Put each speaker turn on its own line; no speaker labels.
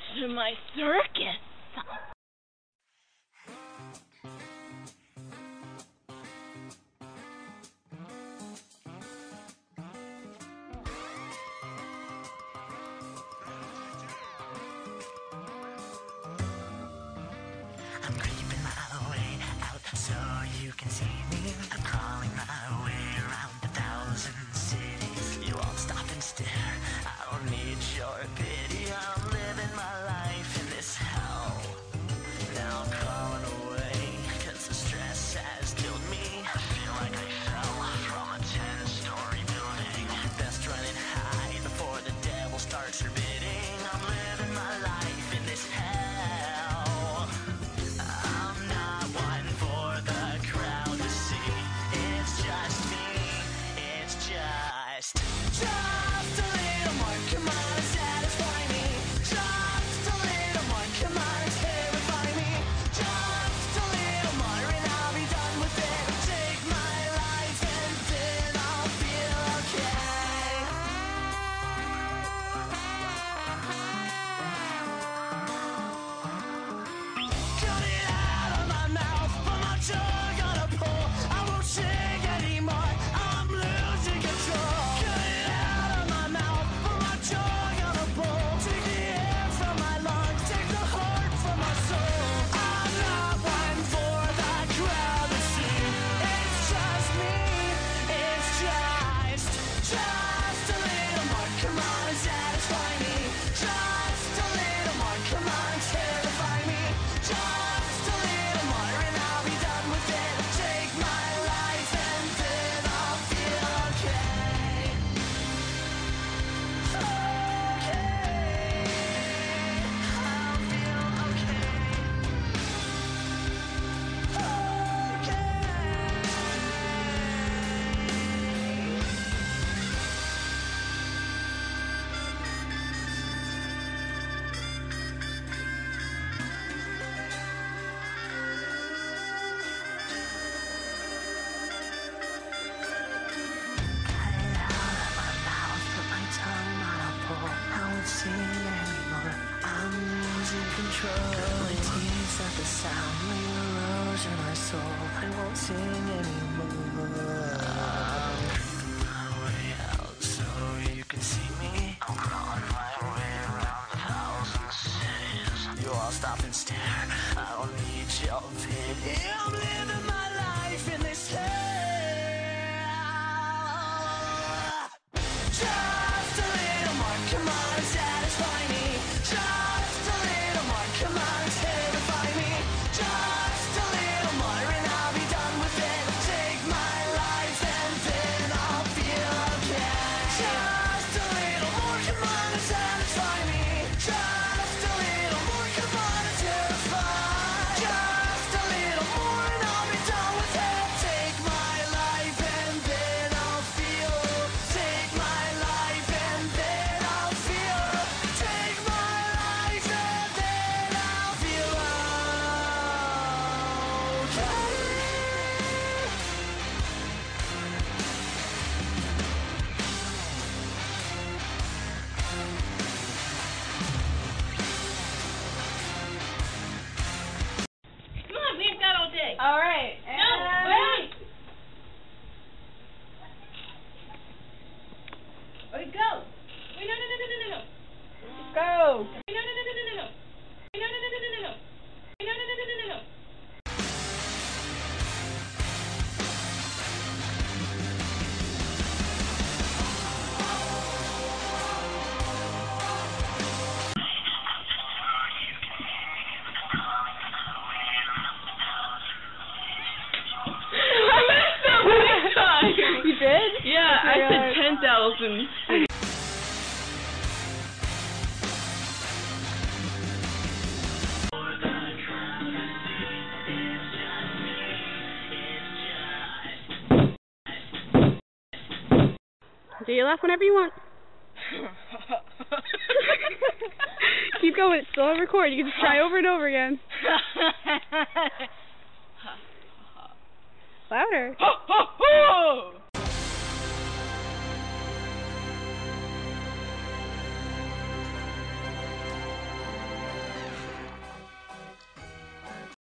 to my circus.
I'm creeping my way out so you can see me. I'm crawling my way around 1,000 cities. You won't stop and stare. I don't need your pity. I'm living my life in this hell. Now I'm crawling away, cause the stress has killed me. I feel like I fell from a 10-story building. Best run and hide before the devil starts her bidding. I'm living my life in this hell. I'm not one for the crowd to see. It's just me. It's just a little more. Come on, satisfy me. Just a little more. Come on, terrify me. Just a little more, and I'll be done with it. Take my life, and then I'll feel okay. Cut it out of my mouth, put my tongue on a pole. I won't sing anymore, I'm losing control. Cut it out of my mouth, put my tongue on a pole. Take the air from my lungs, take the heart from my soul. I'm not one for the crowd to see. It's just me, it's just a little more. Come on and satisfy me. Just a little more, come on, terrify me. Just a little more, and I'll be done with it. Take my life, and then I'll feel okay. Okay, I'll feel Melodies of the sound leave erosion my soul. I won't sing anymore. I'm creeping my way out so you can see me. I'm crawling my way around 1,000 cities. You all stop and stare. I don't need your pity. I'm living my life in this hell. Just a little more, come on, satisfy me. Just a little more, come on, terrify me. Just a little more, and I'll be done with it. Take my life, and then I'll feel okay. Just a little more, come on, and satisfy me. Just a little more, come on, and terrify. Just a little more, and I'll be done with it. Take my life, and then I'll feel. Take my life, and then I'll feel. Take my life, and then I'll feel okay.
Come on, we ain't got all day.
All right.
No, wait. Wait, go. Wait, no.
Go.
Wait, no. Wait, no. Wait, no.
You did?
Yeah, I said 10,000.
Do you laugh whenever you want. Keep going, it's still on record. You can just try over and over again. Louder.